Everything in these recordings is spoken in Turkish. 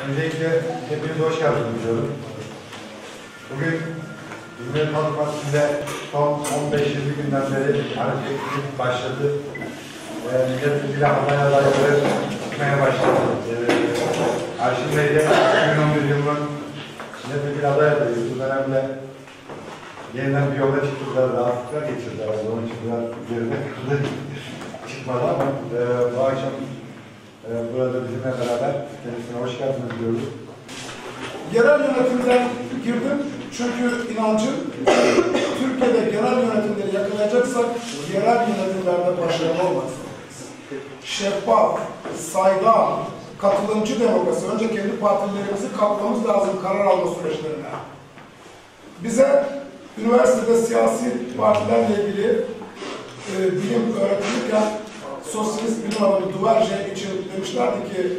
Öncelikle hepiniz hoş geldiniz diyorum. Bugün Cumhuriyet Halk Partisi'nde son 15-20 günden beri hareketlilik başladı. Milletvekili aday adayları çıkmaya başladı. Arşin Bey de 2011 yılının milletvekili aday adayı. Bu dönemde yeniden bir yola çıktılar, rahatlıklar geçirdiler. Onun için biraz geride çıkmadı ama bu akşam burada bizimle beraber kendisine hoş geldiniz diyoruz. Yerel yönetimden girdim çünkü inancım Türkiye'de genel yönetimleri yakalayacaksak yerel yönetimlerde başarılı olmak zorundayız. Şeffaf, saydam, katılımcı demokrasi. Önce kendi partilerimizi katmamız lazım karar alma süreçlerine. Bize üniversitede siyasi partilerle ilgili bilim öğretilirken sosyalist bilim adamı Duverje için demişlerdi ki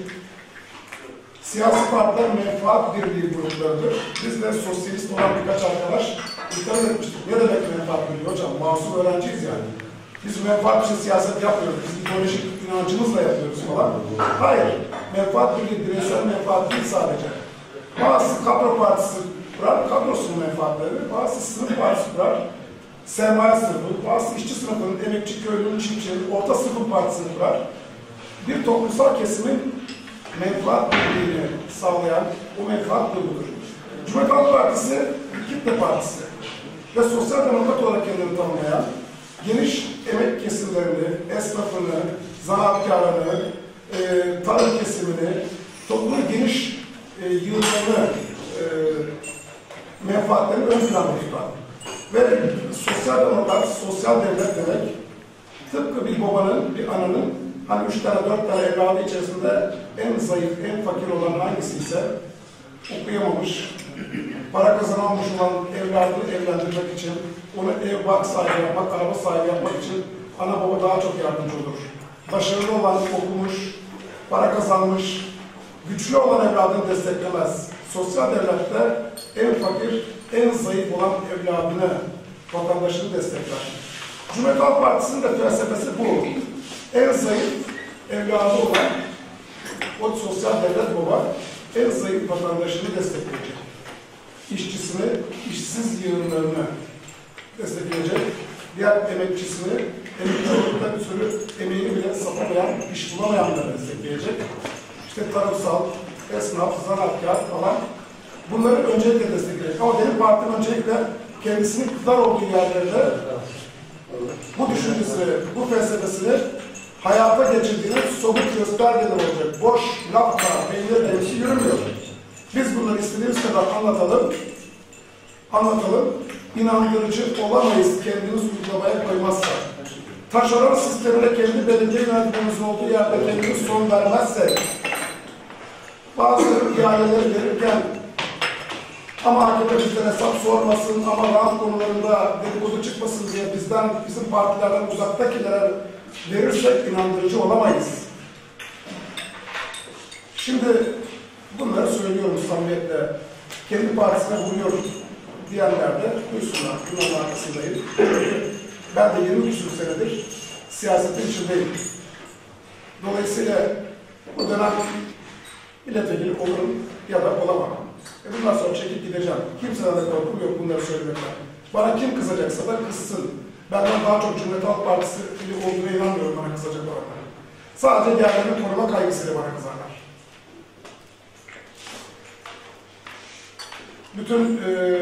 siyasi partiler menfaat birliği gruplarıdır. Biz de sosyalist olan birkaç arkadaş itiraz etmiştik. Ne demek menfaat birliği hocam? Masum öğrenciyiz yani. Biz menfaat için siyaset yapmıyoruz. Biz ideolojik inancımızla yapıyoruz falan. Hayır. Menfaat birliği bireysel menfaat değil sadece. Bazı kadro partisi kurar, kadrosunun menfaatleri. Bazı sınıf partisi kurar, sermaye sınıfı. Bazı işçi sınıfının, emekçi, köylünün, çiftçinin, orta sınıfın partisini kurar. Bir toplumsal kesimin menfaat birliğini sağlayan o menfaat grubudur. Cumhuriyet Halk Partisi bir kitle partisi ve sosyal demokrat olarak kendini tanımlayan geniş emek kesimlerini, esnafını, zanaatkarını, tarım kesimini, toplumun geniş yığınlarını, menfaatlerini ön planda tutan ve sosyal demokrat, sosyal devlet demek tıpkı bir babanın, bir ananın hani 3 tane, 4 tane evladı içerisinde en zayıf, en fakir olan hangisi ise okuyamamış, para kazanamamış olan evladını evlendirmek için, onu ev, bark sahibi yapmak, araba sahibi yapmak için ana baba daha çok yardımcı olur. Başarılı olan okumuş, para kazanmış, güçlü olan evladını desteklemez. Sosyal devlette en fakir, en zayıf olan evladını, vatandaşını destekler. Cumhuriyet Halk Partisi'nin de felsefesi bu. En zayıf evladı olan o sosyal devlet baba en zayıf vatandaşını destekleyecek. İşçisini, işsiz yığınlarını destekleyecek. Diğer emekçisini, emekçi olukta bir sürü emeğini bile satamayan, iş bulamayanları destekleyecek. İşte tarımsal, esnaf, zanaatkar falan bunları öncelikle destekleyecek. Ama benim partim öncelikle kendisinin iktidar olduğu yerlerde bu düşüncesini, bu felsefesini hayata geçirdiğinin somut göstergeler olacak. Boş, lafla, peynir devşi yürümüyor. Biz bunları istediğimiz kadar anlatalım. İnandırıcı olamayız kendimiz uygulamaya koymazsak. Taşeron sistemine kendi belediye yönetimimizin olduğu yerde kendimiz son vermezsek, bazı ihaleleri verirken ama AKP bizden hesap sormasın, ama rant konularında dedikodu çıkmasın diye bizim partilerden uzaktakilere verirsek inandırıcı olamayız. Şimdi bunları söylüyorum samimiyetle. Kendi partisine vuruyorum diyenler de duysunlar. Bunların arkasındayım. Ben de 20 küsur senedir siyasetin içindeyim. Dolayısıyla bu dönem milletvekili olurum ya da olamam. Bundan sonra çekip gideceğim. Kimseden de korkum yok bunları söylemekten. Bana kim kızacaksa da kızsın. Benden daha çok Cumhuriyet Halk Partisi olduğuna inanmıyorum bana kızacak olanlara. Sadece diğerlerinin koruma kaygısıyla bana kızarlar. Bütün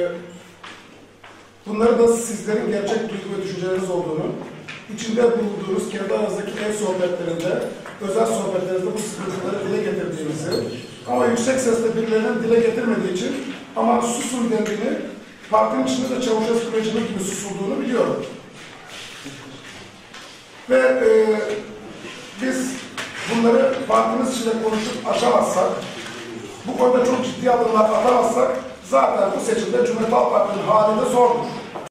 bunları da sizlerin gerçek duygu ve düşünceleriniz olduğunu, içinde bulunduğunuz kendi aranızdaki ev sohbetlerinde, özel sohbetlerinizde bu sıkıntıları dile getirdiğinizi, ama yüksek sesle birilerinin dile getirmediği için ama susun dendiğini, partinin içinde de Çavuşescu rejimi gibi susulduğunu biliyorum. Ve biz bunları partimiz içinde konuşup aşamazsak, bu konuda çok ciddi adımlar atamazsak, zaten bu seçimde Cumhuriyet Halk Partisi'nin hali de zordur.